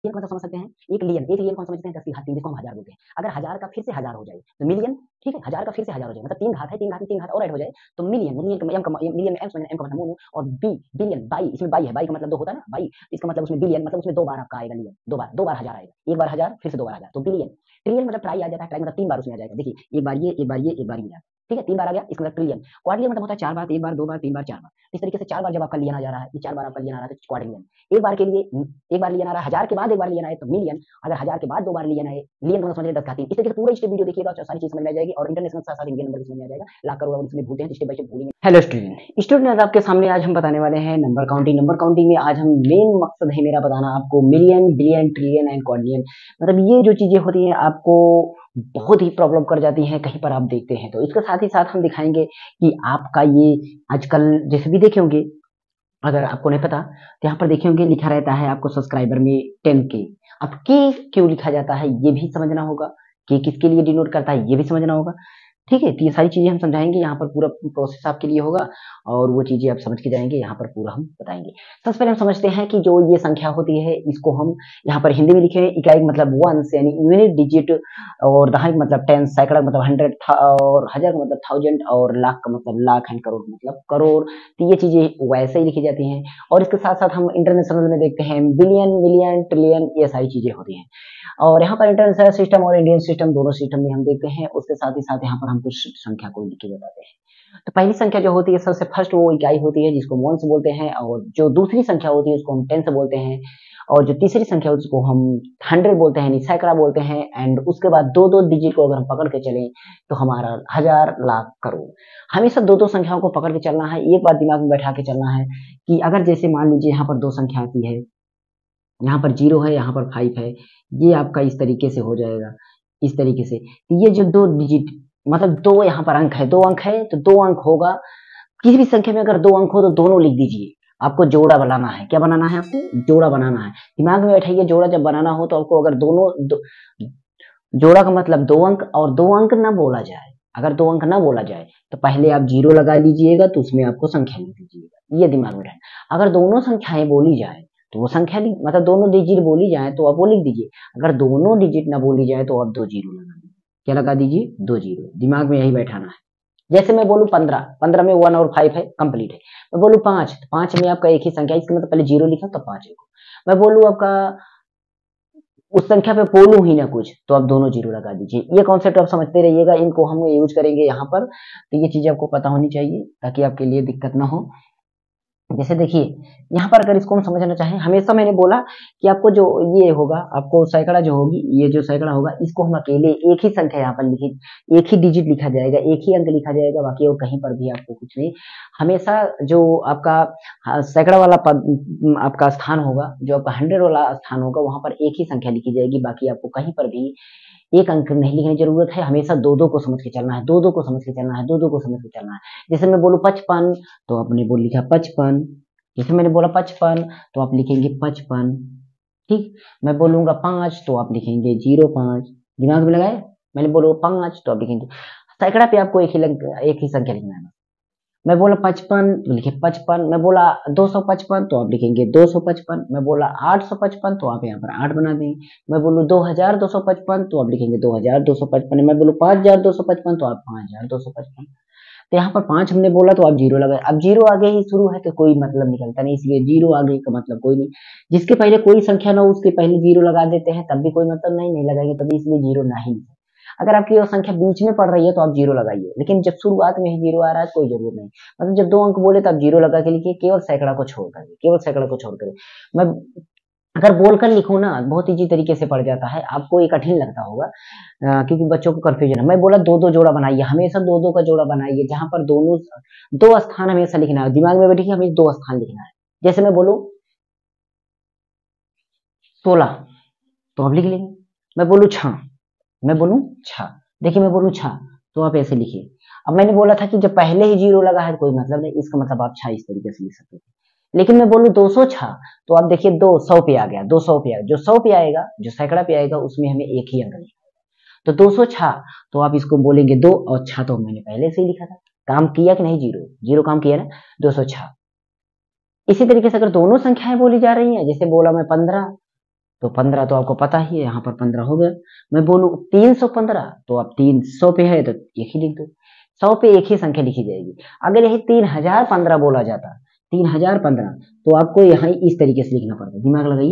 फिर मतलब समझ सकते हैं एक लियन कौन समझते हैं 10 की घात 3 जिसको हम हजार बोलते हैं। अगर हजार का फिर से हजार हो जाए तो मिलियन, ठीक है, हजार का फिर से हजार हो जाए मतलब 3 घात है, 3 घात में 3 घात और ऐड हो जाए तो मिलियन, मिलियन का मिलियन में एम समझना, एम का मतलब मोनो और बी बिलियन बाई, इसमें बाई है, बाई का मतलब दो होता है ना बाई, इसका मतलब उसमें बिलियन मतलब उसमें दो बार आपका आएगा लियन, दो बार हजार आएगा, एक बार हजार फिर से दो बार हजार तो बिलियन। ट्रिलियन मतलब ट्राई आ जाता है, ट्राई मतलब 3 बार उसमें आ जाएगा। देखिए एक बार ये, एक बार ये, एक बार ये, ठीक है, 3 बार आ गया, इसका मतलब ट्रिलियन। क्वाड्रिलियन मतलब होता है 4 बार, 1 बार, 2 बार, 3 बार, 4 बार। इस तरीके से 4 बार जब आपका लियन आ जा रहा है, ये 4 बार आपका लियन आ रहा है तो क्वाड्रिलियन। एक बार के लिए एक बार लियन आ रहा है, हजार के बाद एक बार लियन आए तो मिलियन, अगर हजार के बाद दो बार लियन आए, लियन का मतलब समझिए 10 का 3। इस तरीके से पूरा स्टेप वीडियो देखिएगा तो सारी चीज समझ में आ जाएगी और इंटरनेशनल साथ साथ इंडियन नंबर भी समझ में आ जाएगा। लाख करोड़ इसमें भूलते हैं, स्टेप बाय स्टेप भूलेंगे। हेलो स्टूडेंट आपके सामने आज हम बताने वाले हैं नंबर काउंटिंग। नंबर काउंटिंग में आज हम मेन मकसद है मेरा बताना आपको million, billion, trillion and quadrillion, मतलब ये जो चीजें होती हैं आपको बहुत ही प्रॉब्लम कर जाती हैं कहीं पर आप देखते हैं तो इसके साथ ही साथ हम दिखाएंगे कि आपका ये आजकल जैसे भी देखे होंगे, अगर आपको नहीं पता तो यहाँ पर देखे होंगे लिखा रहता है आपको सब्सक्राइबर में 10K। अब के क्यों लिखा जाता है ये भी समझना होगा, कि किसके लिए डिनोट करता है ये भी समझना होगा, ठीक है। तो ये सारी चीजें हम समझाएंगे, यहाँ पर पूरा प्रोसेस आपके लिए होगा और वो चीजें आप समझ के जाएंगे, यहाँ पर पूरा हम बताएंगे। सबसे पहले हम समझते हैं कि जो ये संख्या होती है इसको हम यहाँ पर हिंदी में लिखे हैं, इकाई मतलब वंस यानी यूनिट डिजिट, और दहाई मतलब 10, सैकड़ा मतलब 100, और हजार का मतलब 1000, और लाख का मतलब लाख एंड करोड़ मतलब करोड़। तो ये चीजें वैसे ही लिखी जाती हैं और इसके साथ साथ हम इंटरनेशनल में देखते हैं बिलियन, मिलियन, ट्रिलियन, ये सारी चीजें होती हैं। और यहाँ पर इंटरनेशनल सिस्टम और इंडियन सिस्टम दोनों सिस्टम में हम देखते हैं, उसके साथ ही साथ यहाँ पर हम कुछ संख्या को लिख के बताते हैं। तो पहली संख्या जो होती है सबसे फर्स्ट वो इकाई होती है जिसको वंस बोलते हैं, और जो दूसरी संख्या होती है उसको हम टेंस बोलते हैं, और जो तीसरी संख्या होती है उसको हम 100 बोलते हैं, सैकड़ा बोलते हैं। एंड उसके बाद दो दो डिजिट को अगर हम पकड़ के चलें तो हमारा हजार, लाख, करोड़। हमेशा दो दो संख्याओं को पकड़ के चलना है, एक बात दिमाग में बैठा के चलना है कि अगर जैसे मान लीजिए यहाँ पर दो संख्या आती है, यहाँ पर 0 है, यहाँ पर 5 है, ये आपका इस तरीके से हो जाएगा, इस तरीके से। ये जो दो डिजिट मतलब दो यहाँ पर अंक है, दो अंक है तो दो अंक होगा। किसी भी संख्या में अगर दो अंक हो तो दोनों लिख दीजिए। आपको जोड़ा बनाना है, क्या बनाना है आपको? जोड़ा बनाना है। दिमाग में बैठाइए, जोड़ा जब बनाना हो तो आपको अगर जोड़ा का मतलब दो अंक, और दो अंक ना बोला जाए, अगर दो अंक ना बोला जाए तो पहले आप 0 लगा लीजिएगा तो उसमें आपको संख्या लिख दीजिएगा, ये दिमाग में रहे। अगर दोनों संख्याएं बोली जाए तो वो संख्या मतलब दोनों डिजिट बोली जाए तो आप वो लिख दीजिए। अगर दोनों डिजिट ना बोली जाए तो आप 2 0 लगा दीजिए। क्या लगा दीजिए? 2 0। दिमाग में यही बैठाना है। जैसे मैं बोलूं 15, 15 में 1 और 5 है, कंप्लीट है। मैं बोलूं 5, 5 में आपका एक ही संख्या, इसका मतलब पहले 0 लिखा तो 5 लिखो। मैं बोलूं आपका उस संख्या पे बोलूं ही ना कुछ तो आप दोनों 0 लगा दीजिए। ये कॉन्सेप्ट आप समझते रहिएगा, इनको हम यूज करेंगे यहाँ पर, तो ये चीजें आपको पता होनी चाहिए ताकि आपके लिए दिक्कत ना हो। जैसे देखिए यहाँ पर अगर इसको हम समझना चाहें, हमेशा मैंने बोला कि आपको जो ये होगा, आपको सैकड़ा जो होगी, ये जो सैकड़ा होगा इसको हम अकेले एक ही संख्या यहाँ पर लिखी, एक ही डिजिट लिखा जाएगा, एक ही अंक लिखा जाएगा, बाकी और कहीं पर भी आपको कुछ नहीं। हमेशा जो आपका सैकड़ा वाला आपका स्थान होगा, जो आपका 100 वाला स्थान होगा, वहां पर एक ही संख्या लिखी जाएगी, बाकी आपको कहीं पर भी एक अंक नहीं लिखने की जरूरत है। हमेशा दो दो को समझ के चलना है, दो दो को समझ के चलना है, दो दो को समझ के चलना है। जैसे मैं बोलूं 55 तो आपने बोल लिखा 55। जैसे मैंने बोला 55 तो आप लिखेंगे 55, ठीक। मैं बोलूंगा 5 तो आप लिखेंगे 05। दिमाग में लगाए, मैंने बोलो 5 तो आप लिखेंगे। सैकड़ा पे आपको एक ही संख्या लिखना है। मैं बोला 55 तो लिखे 55। मैं बोला 255 तो आप लिखेंगे 255। मैं बोला 855 तो आप यहाँ पर 8 बना देंगे। मैं बोलूँ 2255 तो आप लिखेंगे 2255। मैं बोलूँ 5255 तो आप 5255। तो यहाँ पर 5 हमने बोला तो आप 0 लगाए। अब 0 आगे ही शुरू है तो कोई मतलब निकलता नहीं, इसलिए 0 आगे का मतलब कोई नहीं। जिसके पहले कोई संख्या ना हो उसके पहले 0 लगा देते हैं, तब भी कोई मतलब नहीं, नहीं लगाएंगे तभी, इसलिए 0 नहीं। अगर आपकी वो संख्या बीच में पड़ रही है तो आप 0 लगाइए, लेकिन जब शुरुआत में ही 0 आ रहा है कोई जरूरत नहीं। मतलब जब दो अंक बोले तब 0 लगा के लिखिए, केवल सैकड़ा को छोड़ करके, केवल सैकड़ा को छोड़ कर। मैं अगर बोलकर लिखूं ना बहुत इजी तरीके से पड़ जाता है, आपको ये कठिन लगता होगा क्योंकि बच्चों को कंफ्यूजन है। मैं बोला दो दो जोड़ा बनाइए, हमेशा दो दो का जोड़ा बनाइए, जहां पर दोनों दो स्थान हमेशा लिखना है। दिमाग में बैठिए हमें दो स्थान लिखना है। जैसे मैं बोलूं 16 तो आप लिख लेंगे। मैं बोलूं 6, मैं बोलूं 6, देखिए मैं बोलूं 6 तो आप ऐसे लिखिए। अब मैंने बोला था कि जब पहले ही 0 लगा है तो कोई मतलब नहीं, इसका मतलब आप 6 इस तरीके से लिख सकते थे। लेकिन मैं बोलूं 206 तो आप देखिए 200 पे आ गया, 200 पे आ गया। जो 100 पे आएगा, जो सैकड़ा पे आएगा उसमें हमें एक ही अंक लिखना है। तो 206 तो आप इसको बोलेंगे 2 और 6 तो मैंने पहले से ही लिखा था। काम किया कि नहीं? 0 0 काम किया ना, 206। इसी तरीके से अगर दोनों संख्याएं बोली जा रही हैं, जैसे बोला मैं 15 तो 15 तो आपको पता ही है, यहाँ पर 15 हो गया। मैं बोलूँ 315, तो अब 300 पे है तो एक ही लिख दो, 100 पे एक ही संख्या लिखी जाएगी। अगर यही 3015 बोला जाता, 3015, तो आपको यहाँ इस तरीके से लिखना पड़ता। दिमाग लगाइए,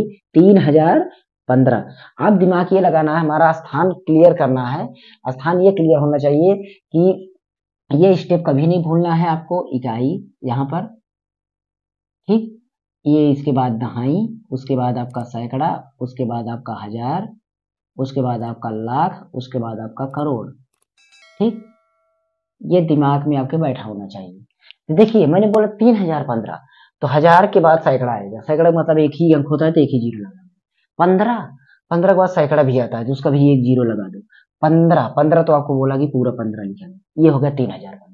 3015। अब दिमाग ये लगाना है, हमारा स्थान क्लियर करना है। स्थान ये क्लियर होना चाहिए कि ये स्टेप कभी नहीं भूलना है आपको। इकाई यहाँ पर, ठीक, ये इसके बाद दहाई, उसके बाद आपका सैकड़ा, उसके बाद आपका हजार, उसके बाद आपका लाख, उसके बाद आपका करोड़। ठीक, ये दिमाग में आपके बैठा होना चाहिए। तो देखिए मैंने बोला 3015, तो हजार के बाद सैकड़ा आएगा। सैकड़ा मतलब एक ही अंक होता है तो एक ही जीरो लगा दो। 15, 15 के बाद सैकड़ा भी आता है तो उसका भी एक जीरो लगा दो। 15, 15 तो आपको बोला कि पूरा 15 लिखा। ये हो गया 3015।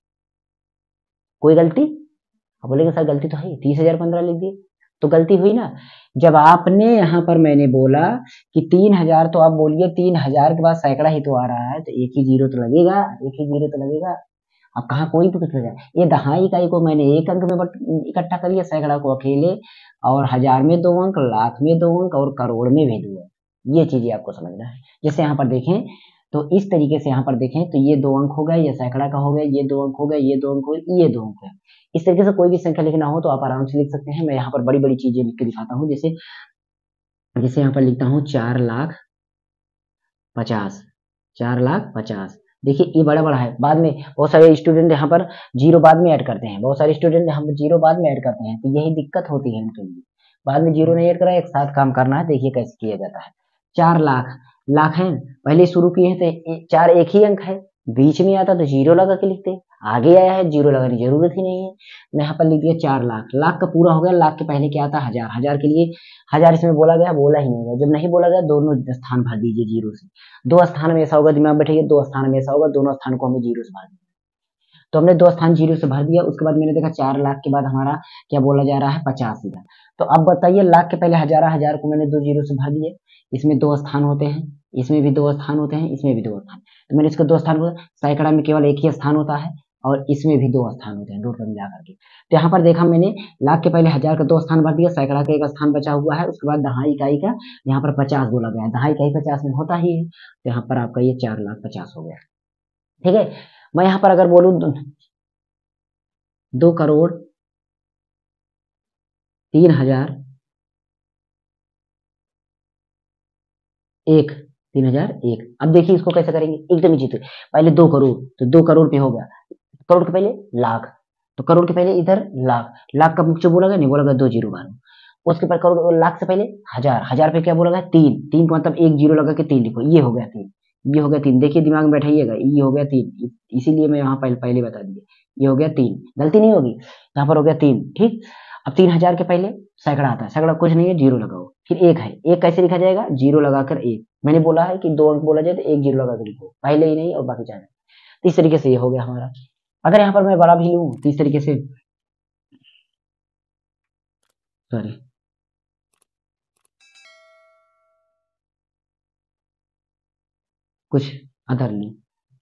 कोई गलती? आप बोलेंगे सर गलती तो है, 3015 लिख दिए तो गलती हुई ना। जब आपने यहाँ पर मैंने बोला कि 3000, तो आप बोलिए 3000 के बाद सैकड़ा ही तो आ रहा है, तो एक ही जीरो तो लगेगा, एक ही जीरो तो लगेगा। अब कहाँ कोई भी कुछ हो जाए, ये दहाई इकाई को मैंने एक अंक में इकट्ठा कर लिया, सैकड़ा को अकेले, और हजार में 2 अंक, लाख में 2 अंक, और करोड़ में भी 2 अंक। ये चीजें आपको समझना है। जैसे यहाँ पर देखें, तो इस तरीके से यहाँ पर देखें तो ये 2 अंक हो गए, ये सैकड़ा का हो गया, ये 2 अंक हो गए, ये 2 अंक हो गए, ये 2 अंक है। इस तरीके से कोई भी संख्या लिखना हो तो आप आराम से लिख सकते हैं। मैं यहाँ पर बड़ी बड़ी चीजें लिख के दिखाता हूँ। जैसे जैसे यहाँ पर लिखता हूँ 4,50,000, 4,50,000। देखिए ये बड़ा बड़ा है। बाद में बहुत सारे स्टूडेंट यहाँ पर जीरो बाद में ऐड करते हैं, बहुत सारे स्टूडेंट यहाँ पर जीरो बाद में ऐड करते हैं, तो यही दिक्कत होती है उनके लिए। बाद में जीरो नहीं ऐड करा, एक साथ काम करना है। देखिए कैसे किया जाता है। 4 लाख, लाख है, पहले शुरू किए हैं तो 4 एक ही अंक है, बीच में आता तो जीरो लगा के लिखते, आगे आया है जीरो लगाने की जरूरत ही नहीं है। मैं यहाँ पर लिख दिया 4 लाख। लाख का पूरा हो गया, लाख के पहले क्या आता है? हजार। हजार के लिए हजार इसमें बोला गया, बोला ही नहीं गया। जब नहीं बोला गया, दोनों स्थान भर दीजिए जीरो से। 2 स्थान में ऐसा होगा, दिमाग में बैठिए, 2 स्थान में ऐसा होगा, दोनों स्थान को हमें जीरो से भर दिया। तो हमने 2 स्थान जीरो से भर दिया। उसके बाद मैंने देखा 4 लाख के बाद हमारा क्या बोला जा रहा है? 50,000। तो अब बताइए, लाख के पहले हजार, हजार को मैंने 2 जीरो से भर दिए। इसमें 2 स्थान होते हैं, इसमें भी 2 स्थान होते हैं, इसमें भी 2 स्थान। तो मैंने इसको 2 स्थान को, सैकड़ा में केवल एक ही स्थान होता है, और इसमें भी 2 स्थान होते हैं, टोटल मिला करके। तो यहाँ पर देखा मैंने, लाख के पहले हजार का 2 स्थान भर दिया, सैकड़ा का 1 स्थान बचा हुआ है। उसके बाद दहाई इकाई का यहाँ पर 50 बोला गया है, दहाई इकाई 50 में होता ही है। तो यहाँ पर आपका ये 4,50,000 हो गया। ठीक है, मैं यहाँ पर अगर बोलूँ 2,03,001, 3,001। अब देखिए इसको कैसे करेंगे, एकदम ही पहले 2 करोड़, तो 2 करोड़ पे हो गया। करोड़ के पहले लाख, तो करोड़ के पहले इधर लाख, लाख का जो बोला गया नहीं बोला गया, 2 जीरो मारो। उसके बाद करोड़, लाख से पहले हजार, हजार पे क्या बोला गया? 3, 3 का मतलब एक जीरो लगा के 3 लिखो। ये हो गया 3, ये हो गया 3। देखिए दिमाग में बैठाइएगा, ये हो गया 3, इसीलिए मैं यहाँ पहले बता दिया। ये हो गया 3, गलती नहीं होगी, यहाँ पर हो गया 3। ठीक, अब 3,000 के पहले सैकड़ा आता है, सैकड़ा कुछ नहीं है, जीरो लगाओ। फिर एक है, एक कैसे लिखा जाएगा? जीरो लगाकर एक। मैंने बोला है कि 2 अंक बोला जाए तो एक जीरो लगा कर लिखो, पहले ही नहीं और बाकी जाना। इस तरीके से ये हो गया हमारा। अगर यहाँ पर मैं बड़ा भी लूँ तो इस तरीके से, सॉरी, कुछ अदर नहीं,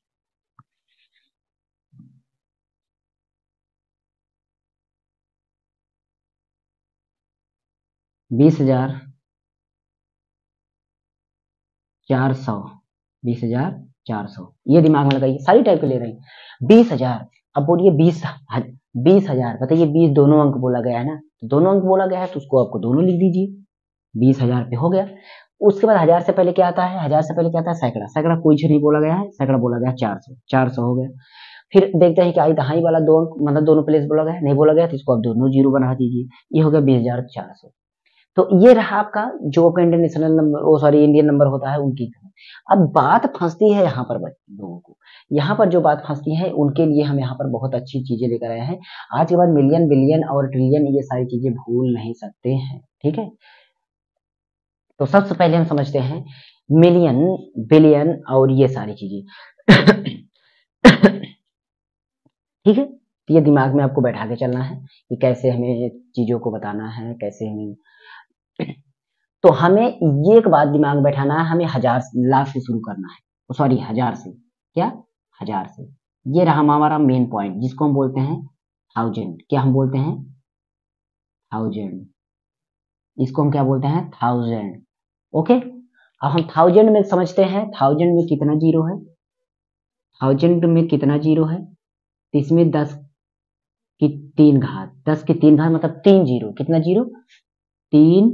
20,400, 20,400। ये दिमाग में लगाइए, सारी टाइप के ले रहे हैं। 20,000, अब बोलिए 20,000, बताइए 20 दोनों अंक बोला गया है ना, तो दोनों अंक बोला गया है तो उसको आपको दोनों लिख दीजिए। 20,000 पे हो गया। उसके बाद हजार से पहले क्या आता है? हजार से पहले क्या आता है? सैकड़ा। सैकड़ा कुछ नहीं बोला गया है, सैकड़ा बोला गया 400, 400 हो गया। फिर देखते हैं कि आई दहाई वाला 2 अंक, मतलब दोनों प्लेस बोला गया है, नहीं बोला गया तो इसको आप दोनों जीरो बना दीजिए। ये हो गया 20,400। तो ये रहा आपका जो आपका इंटरनेशनल नंबर, वो सॉरी इंडियन नंबर होता है उनकी। अब बात फंसती है यहाँ पर लोगों को, यहाँ पर जो बात फंसती है उनके लिए हम यहाँ पर बहुत अच्छी चीजें लेकर आए हैं। आज के बाद मिलियन, बिलियन और ट्रिलियन ये सारी चीजें भूल नहीं सकते हैं। ठीक है, तो सबसे पहले हम समझते हैं मिलियन, बिलियन और ये सारी चीजें। ठीक है, तो ये दिमाग में आपको बैठा के चलना है कि कैसे हमें चीजों को बताना है, कैसे हमें। तो हमें ये एक बात दिमाग में बैठाना है, हमें हजार, लाख से शुरू करना है, सॉरी हजार से, क्या? हजार से। ये रहा हमारा मेन पॉइंट, जिसको हम बोलते हैं थाउजेंड। क्या हम बोलते हैं? थाउजेंड। इसको हम क्या बोलते हैं? थाउजेंड। ओके, अब हम थाउजेंड में समझते हैं, थाउजेंड में कितना जीरो है, थाउजेंड में कितना जीरो है, तो इसमें 10 की 3 घात, 10 की 3 घात मतलब 3 जीरो, कितना जीरो, 3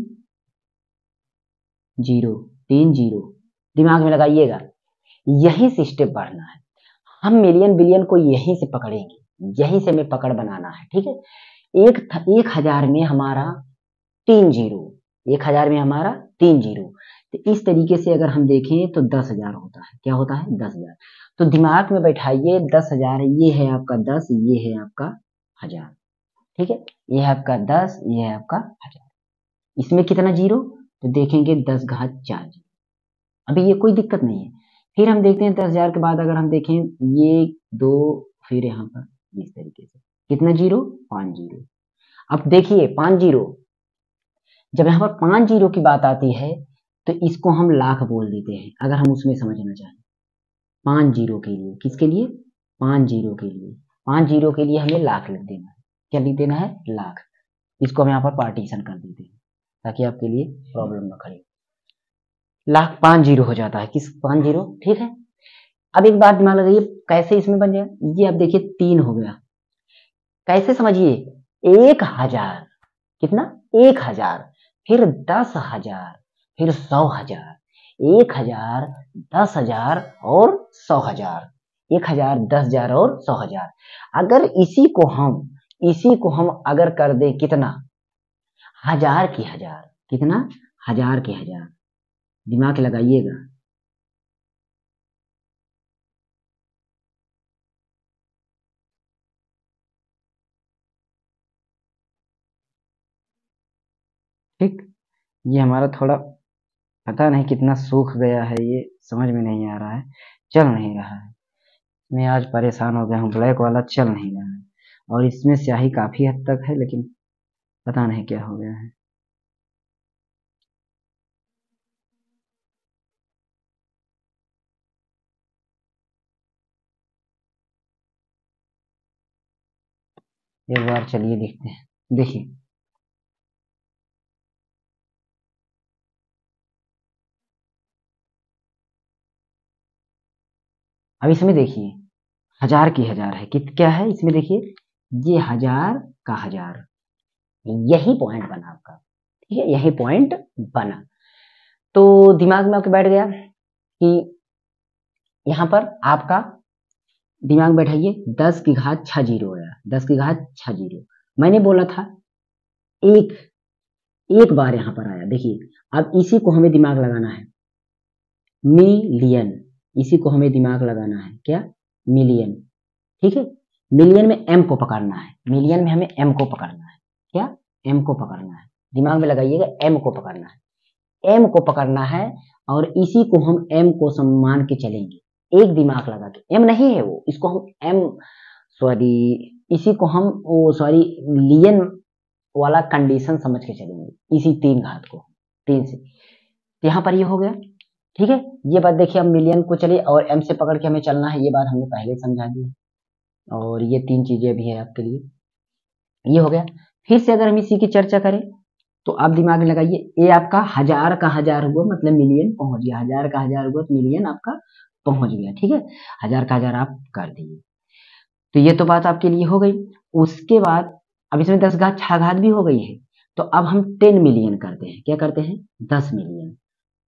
जीरो, 3 जीरो, दिमाग में लगाइएगा, यहीं से स्टेप बढ़ना है, हम मिलियन बिलियन को यहीं से पकड़ेंगे, यहीं से हमें पकड़ बनाना है, ठीक है। एक हजार में हमारा 3 जीरो, 1000 में हमारा 3 जीरो, तो इस तरीके से अगर हम देखें तो 10,000 होता है, क्या होता है, 10,000। तो दिमाग में बैठाइए 10,000, ये है आपका 10, ये है आपका 1000, ठीक है, ये है आपका 10, ये है आपका 1000, इसमें कितना जीरो, तो देखेंगे 10 घात 4 जीरो, अभी ये कोई दिक्कत नहीं है। फिर हम देखते हैं 10,000 के बाद अगर हम देखें ये 2, फिर यहाँ पर इस तरीके से कितना जीरो, 5 जीरो। अब देखिए 5 जीरो, जब यहाँ पर 5 जीरो की बात आती है तो इसको हम लाख बोल देते हैं, अगर हम उसमें समझना चाहें, 5 जीरो के लिए, किसके लिए, 5 जीरो के लिए, 5 जीरो के लिए हमें लाख लिख देना है, क्या लिख देना है, लाख, इसको हम यहाँ पर पार्टीशन कर देते हैं ताकि आपके लिए प्रॉब्लम ना खड़ी, लाख 5 जीरो हो जाता है, किस 5 जीरो, ठीक है। अब एक बात दिमाग लगाइए, कैसे इसमें बन जाए, ये अब देखिए 3 हो गया, कैसे समझिए, 1000, कितना, 1000, फिर 10,000, फिर 100,000, 1000, 10,000 और 100,000, 1000, 10,000 और 100,000, अगर इसी को हम अगर कर दें कितना, हजार की हजार, कितना, हजार के हजार, दिमाग लगाइएगा, ठीक, ये हमारा थोड़ा पता नहीं कितना सूख गया है, ये समझ में नहीं आ रहा है, चल नहीं रहा है, मैं आज परेशान हो गया हूँ, ब्लैक वाला चल नहीं रहा है, और इसमें स्याही काफी हद तक है, लेकिन पता नहीं क्या हो गया है। एक बार चलिए देखते हैं, देखिए अब इसमें देखिए, हजार की हजार है, क्या है इसमें देखिए, ये हजार का हजार, यही पॉइंट बना आपका, ठीक है, यही पॉइंट बना, तो दिमाग में आपके बैठ गया कि यहाँ पर आपका, दिमाग में बैठाइए 10 की घात 6 जीरो आया, 10 की घात 6 जीरो, मैंने बोला था एक, एक बार यहाँ पर आया, देखिए अब इसी को हमें दिमाग लगाना है, मिलियन, इसी को हमें दिमाग लगाना है, क्या, मिलियन, ठीक है, मिलियन में एम को पकड़ना है, मिलियन में हमें एम को पकड़ना है, क्या, एम को पकड़ना है, दिमाग में लगाइएगा, एम को पकड़ना है, एम को पकड़ना है, और इसी को हम एम को सम्मान के चलेंगे, एक दिमाग लगा के, एम नहीं है वो, इसको हम एम, सॉरी, इसी को हम वो सॉरी लियन वाला कंडीशन समझ के चलेंगे, इसी 3 घात को, 3 से, तो यहाँ पर ये हो गया, ठीक है, ये बात देखिए, अब मिलियन को चलिए और एम से पकड़ के हमें चलना है, ये बात हमने पहले समझा दी, और ये 3 चीजें भी है आपके लिए, ये हो गया। फिर से अगर हम इसी की चर्चा करें तो आप दिमाग में लगाइए, ये आपका हजार का हजार हुआ मतलब मिलियन पहुंच गया, हजार का हजार हुआ तो मिलियन आपका पहुंच गया, ठीक है, हजार का हजार आप कर दिए, तो ये तो बात आपके लिए हो गई। उसके बाद अब इसमें 10 घात 6 घात भी हो गई है, तो अब हम 10 मिलियन करते हैं, क्या करते हैं, 10 मिलियन,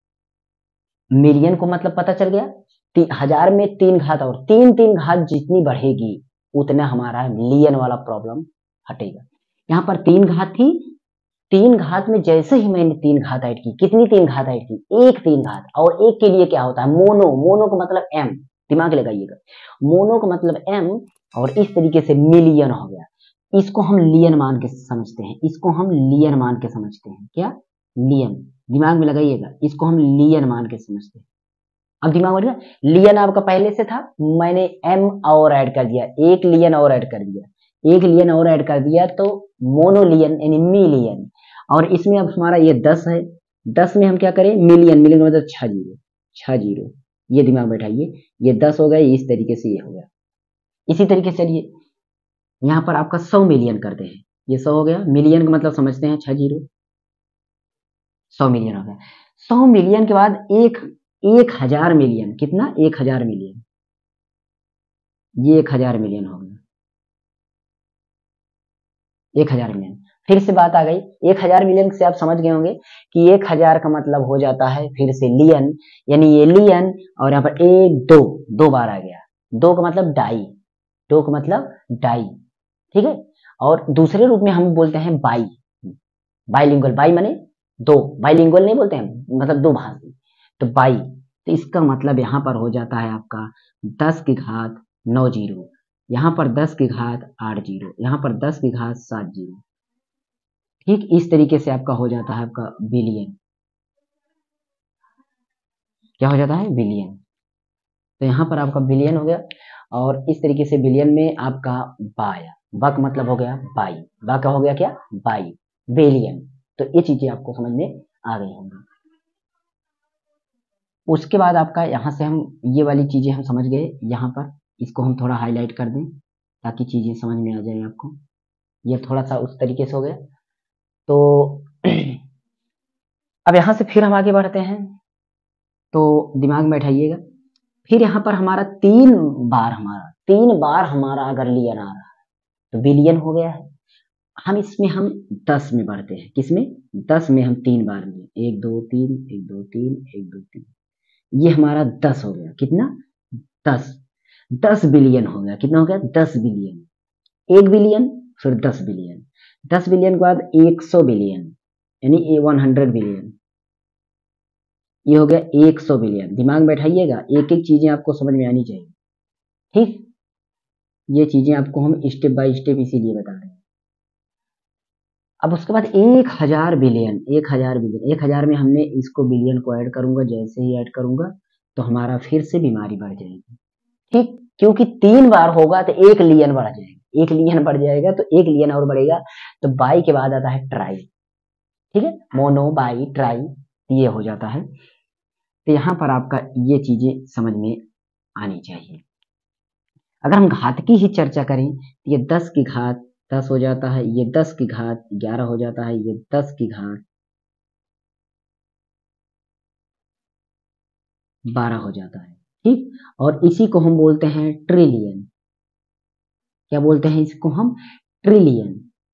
मिलियन को मतलब पता चल गया, हजार में 3 घात, और 3 घात जितनी बढ़ेगी उतना हमारा लियन वाला प्रॉब्लम हटेगा। यहाँ पर 3 घात थी, 3 घात में जैसे ही मैंने 3 घात ऐड की, कितनी 3 घात ऐड की, एक 3 घात, और एक के लिए क्या होता है, मोनो, मोनो का मतलब एम, दिमाग लगाइएगा, मोनो का मतलब एम, और इस तरीके से मिलियन हो गया, इसको हम लियन मान के समझते हैं, इसको हम लियन मान के समझते हैं, क्या, लियन, दिमाग में लगाइएगा, इसको हम लियन मान के समझते हैं। अब दिमाग में गया, लियन आपका पहले से था, मैंने एम और ऐड कर दिया, एक लियन और ऐड कर दिया, एक लियन और ऐड कर दिया, तो मोनोलियन यानी मिलियन, और इसमें अब हमारा ये 10 है, 10 में हम क्या करें, मिलियन, मिलियन मतलब 6 जीरो, 6 जीरो, ये दिमाग बैठाइए, ये 10 हो गए, इस तरीके से ये हो गया, इसी तरीके से चलिए यहाँ पर आपका 100 मिलियन करते हैं, ये 100 हो गया, मिलियन का मतलब समझते हैं 6 जीरो, 100 मिलियन हो गया। 100 मिलियन के बाद 1000 मिलियन, कितना? 1000 मिलियन, ये 1000 मिलियन हो गया, 1000 मिलियन। फिर से बात आ गई, 1000 मिलियन से आप समझ गए होंगे कि 1000 का मतलब हो जाता है फिर से लियन, यानी ये लियन, और यहाँ पर एक दो, दो बार आ गया, दो का मतलब डाई, दो का मतलब डाई, ठीक है। और दूसरे रूप में हम बोलते हैं बाई, बाईलिंगुअल, बाई माने दो, बाईलिंगुअल नहीं बोलते हैं, मतलब दो भाषी, तो बाई, तो इसका मतलब यहाँ पर हो जाता है आपका 10 की घात 9 जीरो, यहाँ पर 10 की घात 8 जीरो, यहाँ पर 10 की घात 7 जीरो, ठीक इस तरीके से आपका हो जाता है आपका बिलियन, क्या हो जाता है? बिलियन। तो यहाँ पर आपका बिलियन हो गया, और इस तरीके से बिलियन में आपका बा आया, बा का मतलब हो गया बाई, बा का हो गया क्या? Bi, billion. तो ये चीजें आपको समझ में आ गई होंगी। उसके बाद आपका यहाँ से हम ये वाली चीजें हम समझ गए, यहाँ पर इसको हम थोड़ा हाईलाइट कर दें ताकि चीजें समझ में आ जाए आपको। ये थोड़ा सा उस तरीके से हो गया। तो अब यहाँ से फिर हम आगे बढ़ते हैं, तो दिमाग में बैठाइएगा। फिर यहाँ पर हमारा 3 बार, अगर लियन आ रहा है तो बिलियन हो गया है। हम इसमें हम 10 में बढ़ते हैं, किसमें? 10 में हम 3 बार लिए, 1 2 3, 1 2 3, 1 2 3, ये हमारा 10 हो गया, कितना? 10, 10 बिलियन हो गया, कितना हो गया? 10 बिलियन, 1 बिलियन, फिर 10 बिलियन, 10 बिलियन के बाद 100 बिलियन, यानी 100 बिलियन, ये हो गया 100 बिलियन। दिमाग में बैठाइएगा, एक एक चीजें आपको समझ में आनी चाहिए, ठीक। ये चीजें आपको हम स्टेप बाय स्टेप इसीलिए बता रहे हैं। अब उसके बाद 1000 बिलियन, 1000 बिलियन, 1000 में हमने इसको बिलियन को ऐड करूंगा, जैसे ही ऐड करूंगा तो हमारा फिर से बीमारी बढ़ जाएगी, ठीक, क्योंकि 3 बार होगा तो 1 लियन बढ़ जाएगा, 1 लियन बढ़ जाएगा तो 1 लियन और बढ़ेगा, तो बाई के बाद आता है ट्राई, ठीक है, मोनो बाई ट्राई, ये हो जाता है। तो यहाँ पर आपका ये चीजें समझ में आनी चाहिए। अगर हम घात की ही चर्चा करें तो ये 10 की घात 10 हो जाता है, ये 10 की घात 11 हो जाता है, ये 10 की घात 12 हो जाता है, ठीक। और इसी को हम बोलते हैं ट्रिलियन, क्या बोलते हैं इसको हम? ट्रिलियन।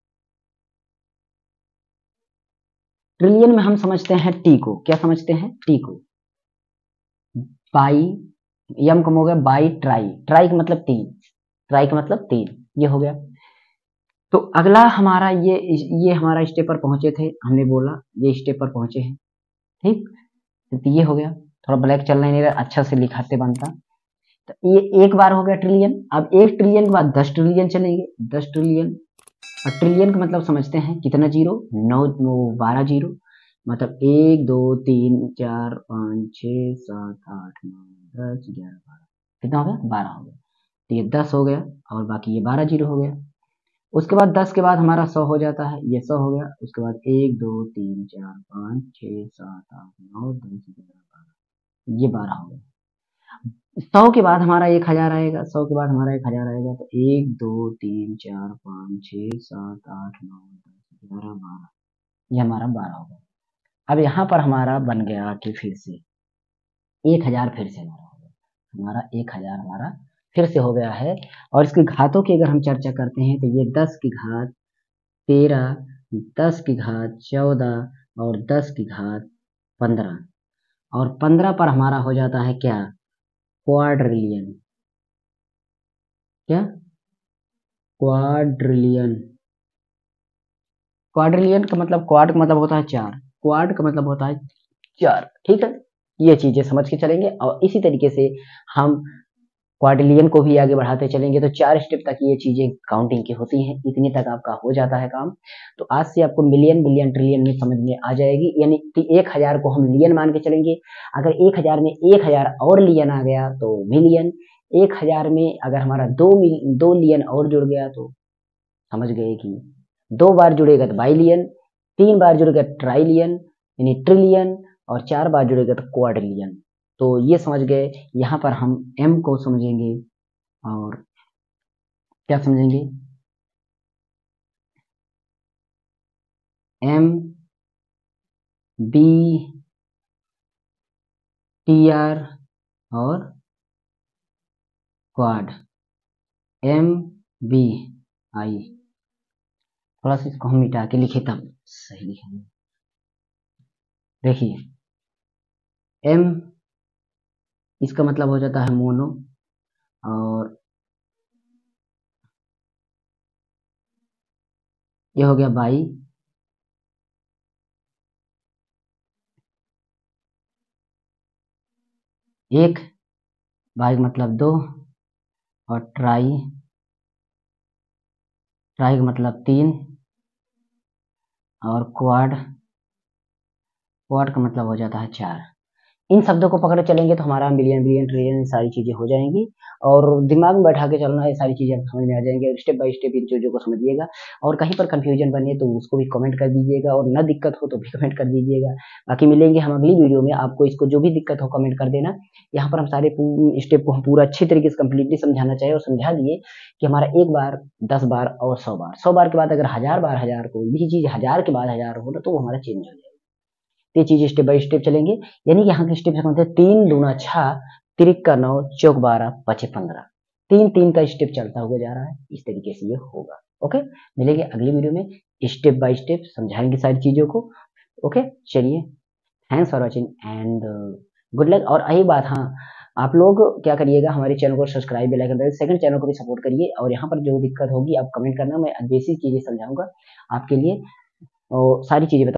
ट्रिलियन में हम समझते हैं टी को, क्या समझते हैं? टी को बाई, यम कम हो गया बाई ट्राई, ट्राई का मतलब 3, ट्राई का मतलब 3, ये हो गया। तो अगला हमारा ये हमारा स्टेप पर पहुंचे थे, हमने बोला ये स्टेप पर पहुंचे हैं, ठीक। तो ये हो गया, थोड़ा ब्लैक चलना ही नहीं रहा, अच्छा से लिखाते बनता। तो ये एक बार हो गया ट्रिलियन। अब 1 ट्रिलियन के बाद 10 ट्रिलियन चलेंगे, 10 ट्रिलियन। और ट्रिलियन का मतलब समझते हैं कितना जीरो? 12 जीरो, मतलब 1 2 3 4 5 6 7 8 9 10 11 12, कितना हो गया? 12 हो गया। तो ये 10 हो गया, और बाकी ये 12 जीरो हो गया। उसके बाद 10 के बाद हमारा 100 हो जाता है, ये 100 हो गया। उसके बाद 1 2 3 4 5 6 7 8 9 10 11 12, ये 12 हो गया। 100 के बाद हमारा 1000 आएगा, 100 के बाद हमारा 1000 आएगा, तो 1 2 3 4 5 6 7 8 9 10 11 12, ये हमारा 12 हो गया। अब यहाँ पर हमारा बन गया कि फिर से 1000 फिर से हमारा हो गया, हमारा 1000 हमारा फिर से हो गया है। और इसकी घातों की अगर हम चर्चा करते हैं तो ये 10 की घात 13, 10 की घात 14, और 10 की घात 15, और 15 पर हमारा हो जाता है क्या? क्वाड्रिलियन, क्या? क्वाड्रिलियन। क्वाड्रिलियन का मतलब, क्वाड का मतलब होता है 4, क्वाड का मतलब होता है 4, ठीक है। ये चीजें समझ के चलेंगे, और इसी तरीके से हम क्वाड्रिलियन को भी आगे बढ़ाते चलेंगे, तो 4 स्टेप तक ये चीजें काउंटिंग की होती हैं, इतने तक आपका हो जाता है काम। तो आज से आपको मिलियन, बिलियन, ट्रिलियन में समझ में आ जाएगी, यानी कि 1000 को हम लियन मान के चलेंगे। अगर 1000 में 1000 और लियन आ गया तो मिलियन, 1000 में अगर हमारा 2 लियन और जुड़ गया तो समझ गए कि 2 बार जुड़ेगा तो बाइलियन, 3 बार जुड़ेगा ट्राइलियन यानी ट्रिलियन, और 4 बार जुड़ेगा तो क्वाड्रिलियन। तो ये समझ गए। यहाँ पर हम एम को समझेंगे, और क्या समझेंगे? एम बी टी आर और क्वाड एम बी आई। थोड़ा सा इसको हम मिटा के लिखे तब सही लिखेंगे। देखिए एम इसका मतलब हो जाता है मोनो, और ये हो गया बाई, एक, बाई मतलब दो, और ट्राई, ट्राई का मतलब तीन, और क्वाड, क्वाड का मतलब हो जाता है चार। इन शब्दों को पकड़े चलेंगे तो हमारा मिलियन बिलियन ट्रिलियन सारी चीजें हो जाएंगी, और दिमाग में बैठा के चलना, ये सारी चीजें समझ में आ जाएंगी, और स्टेप बाय स्टेप इन चीजों को समझिएगा। और कहीं पर कंफ्यूजन बने तो उसको भी कमेंट कर दीजिएगा, और न दिक्कत हो तो भी कमेंट कर दीजिएगा। बाकी मिलेंगे हम अगली वीडियो में, आपको इसको जो भी दिक्कत हो कमेंट कर देना। यहाँ पर हम सारे स्टेप को हम पूरा अच्छी तरीके से कंप्लीटली समझाना चाहिए, और समझा दिए कि हमारा एक बार 10 बार और 100 बार, 100 बार के बाद अगर 1000 बार 1000 कोई भी चीज 1000 के बाद 1000 हो तो वो हमारा चेंज हो जाएगा। ये चीज स्टेप बाय स्टेप चलेंगे, यानी कि यहाँ के स्टेप कौन थे, 3 दूना 6, तिरिक का 9, चौक 12, पचे 15, 3 3 का स्टेप चलता हुआ जा रहा है। इस तरीके से ये होगा। ओके, मिलेंगे अगली वीडियो में, स्टेप बाय स्टेप समझाएंगे सारी चीजों को। ओके, चलिए, thanks for watching and good luck. और यही बात, हाँ, आप लोग क्या करिएगा, हमारे चैनल को सब्सक्राइब, बेल आइकन दबाइए, सेकंड चैनल को भी सपोर्ट करिए, और यहाँ पर जो दिक्कत होगी आप कमेंट करना, मैं बेसिक चीजें समझाऊंगा आपके लिए, और सारी चीजें